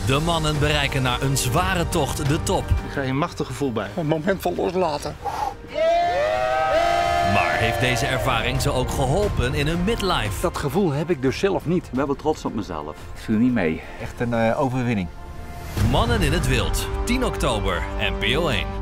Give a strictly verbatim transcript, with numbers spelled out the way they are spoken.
De mannen bereiken na een zware tocht de top. Ik krijg een machtig gevoel bij. Een moment van loslaten. Maar heeft deze ervaring ze ook geholpen in hun midlife? Dat gevoel heb ik dus zelf niet. Ik ben wel trots op mezelf. Ik viel niet mee. Echt een uh, overwinning. Mannen in het wild. tien oktober, N P O één.